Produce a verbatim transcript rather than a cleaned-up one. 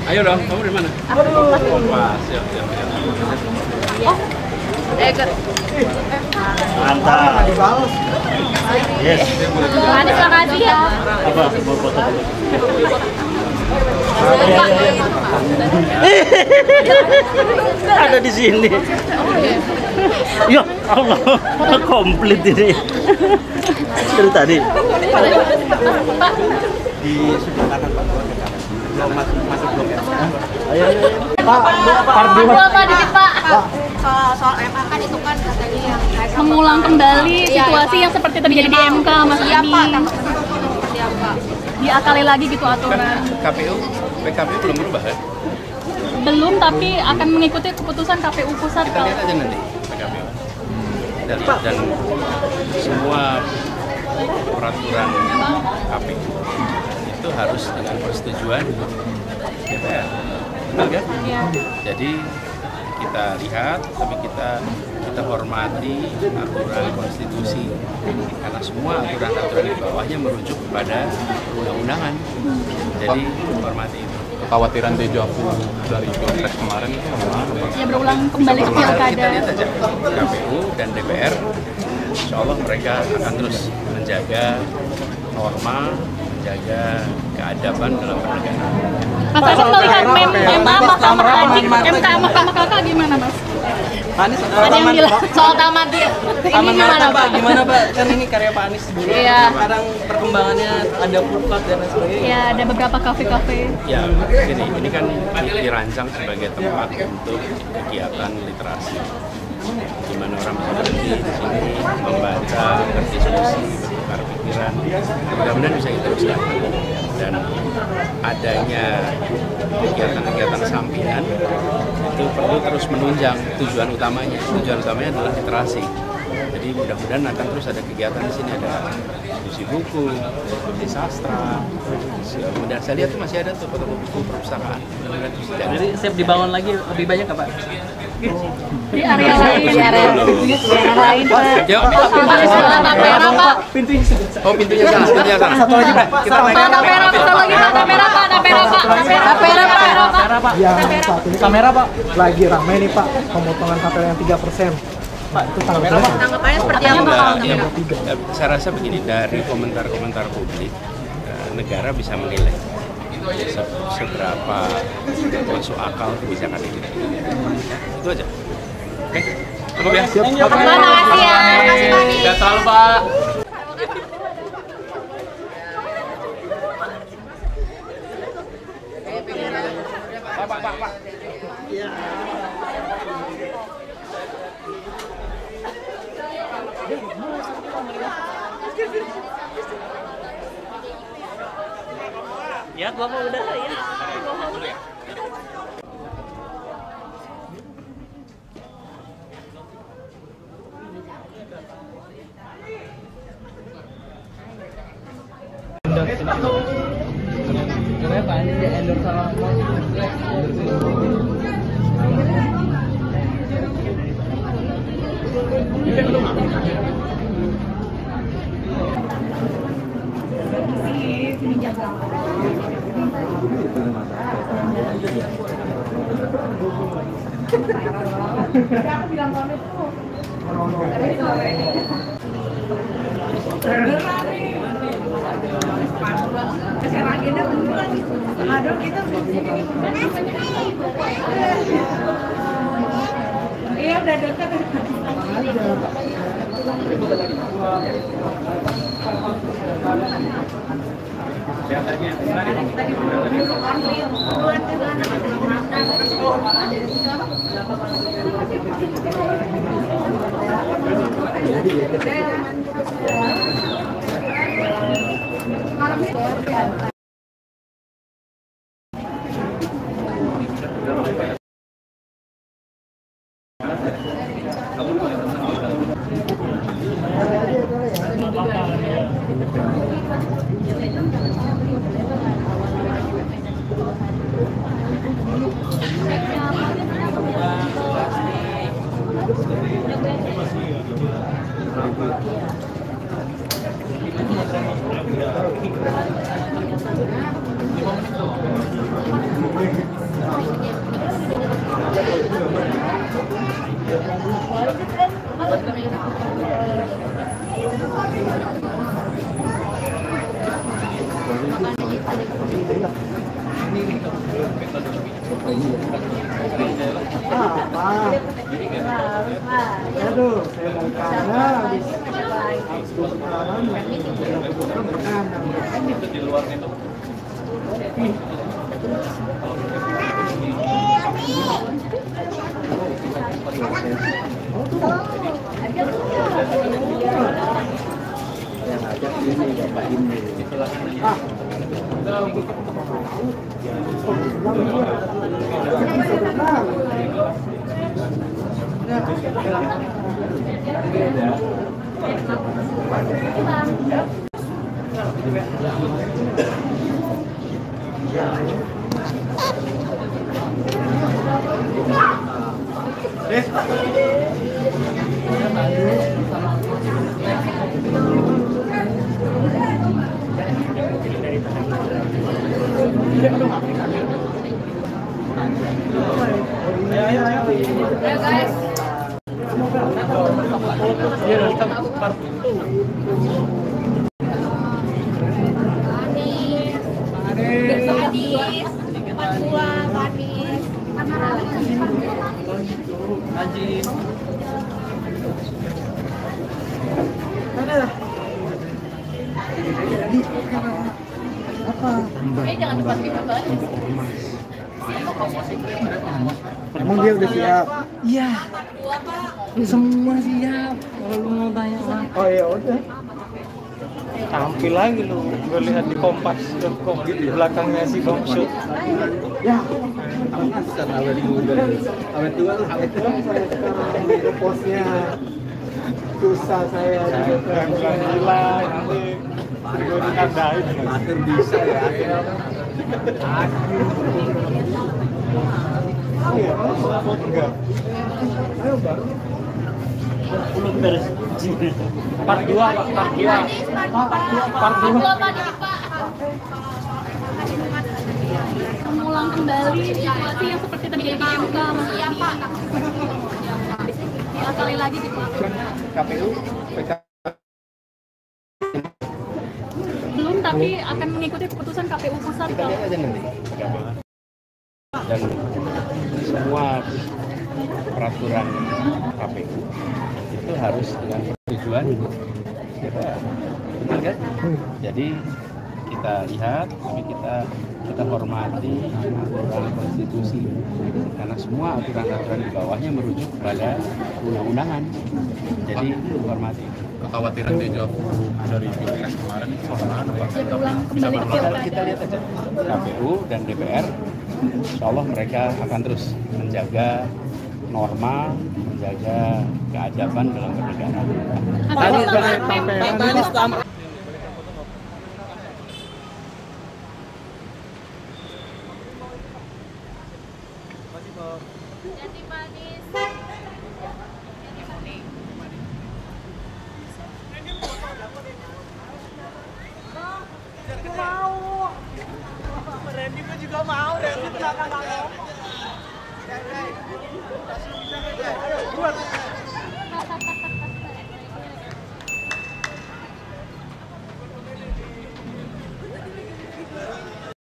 Ayo dong, kamu dari mana? Aduh. Kompas, siap, siap, siap. Oh, eh, ke... Mantap. Yes. Anis, makasih ya. Apa? Bawa foto. Ada di sini. Ya Allah, komplit ini. Dari tadi. Di sebelah kanan Pak. Belum masuk masuk blok ya. Ayo, ayo. Pak, Pak, Pak, dikit Pak. Soal soal M A kan itu kan katanya yang mengulang kembali situasi yang seperti terjadi di M K Mas Iya ini. Pak, siapa? Diakali lagi gitu aturan. K P U, P K P U belum berubah kan? Belum, tapi akan mengikuti keputusan K P U pusat. Kita lihat aja nanti P K P U. Dan, dan semua peraturan K P U itu harus dengan persetujuan D P R, betul kan? Ya. Jadi kita lihat, tapi kita kita hormati aturan konstitusi karena semua aturan-aturan di bawahnya merujuk kepada perundang-undangan. Jadi hormati itu. Kekhawatiran dejavu dari pilpres kemarin itu gimana Pak? Ya berulang kembali ke Kita pilkada. lihat aja K P U dan D P R, insya Allah mereka akan terus menjaga norma, menjaga keadaban dalam bernegara. Mas Agung melihat mem M A Mahkamah Adik, M K Mahkamah Kakak gimana Mas? Anies, Ada yang bilang soal tamat dia. Ini Taman gimana Mata, Pak? Gimana Pak? Kan ini karya Pak Anies dulu. Iya. Sekarang perkembangannya ada food court dan lain sebagainya. Ya, ada beberapa kafe-kafe. Ya, gini, ini kan dirancang sebagai tempat untuk kegiatan literasi, di mana orang bisa berhenti di sini membaca, berdiskusi, bertukar pikiran. Mudah-mudahan bisa diteruskan. Dan adanya kegiatan-kegiatan sampingan itu perlu terus menunjang tujuan utamanya. Tujuan utamanya adalah literasi. Jadi mudah-mudahan akan terus ada kegiatan di sini, ada diskusi buku, diskusi sastra. Kemudian saya lihat tuh masih ada tuh toko buku perpustakaan. Mudah-mudahan terus dijaga. Jadi siap dibangun lagi lebih banyak nggak Pak? Di area lain. Di area lain. Yuk, Kamera Pak. Pintunya oh pintunya sana, pintunya sana. satu lagi Pak. Kita naik Kamera Pak lagi Pak. Kamera Pak. Kamera Pak. Kamera Pak. kamera Pak. Yang saat ini Kamera Pak. lagi ramai nih Pak, pemotongan K P L yang tiga persen. Pak, itu tanggapannya Pak? Tanggapannya seperti apa? Enggak, ya, ya, saya rasa begini, dari komentar-komentar publik, eh, negara bisa menilai se- seberapa masuk akal kebijakan ini. Itu aja. Oke, cukup ya? Siap. Pak, makasih ya. Makasih Pak Anies. Nggak terlalu Pak. Pak, Pak, Pak, Pak. Ya, gua mau udah ya. Kenapa Pak Anies di endorse sama Iya udah dekat. Lima menit. Karena habis habis putaran berkanan. Di luar itu. Yang ajak ini Bapak ini. Ah. Ayo guys. Manis. Manis. Empat buah manis. Haji. Apa? Eh jangan dipakai banget. Emang dia udah siap? Iya. Semua siap. Kalau lu mau tanya mah. Oh ya udah. Tampil lagi lu, gue lihat di Kompas dot com di belakangnya si Komshoot. Ya. Bukan awet muda, awet tua lah, awet tua. Saya sekarang di posnya susah saya juga. Bilang gila, nanti gue ditandain. Mater bisa ya. Iya, Enggak. ayo bang. Belum beres. Part dua, Pak. Part dua. Part dua. Dua manis Pak. Mengulang kembali situasi yang seperti terjadi di M K. Iya Pak. Sekali lagi gitu. K P U, P K. Belum, tapi akan mengikuti keputusan K P U pusat. Kita lihat aja nanti. Dan semua peraturan K P U itu harus dengan persetujuan D P R, benar kan? Jadi kita lihat, tapi kita kita hormati aturan konstitusi, karena semua aturan-aturan di bawahnya merujuk kepada undang-undangan. Jadi hormati. Kekhawatiran deja vu dari pilpres kemarin soal Berulang kembali ke pilkada. Kita lihat aja K P U dan D P R, insya Allah mereka akan terus menjaga norma, menjaga keadaban dalam bernegara. Atas nama Jadi manis. Randy gue juga mau deh, lu jangan ngomong. Buat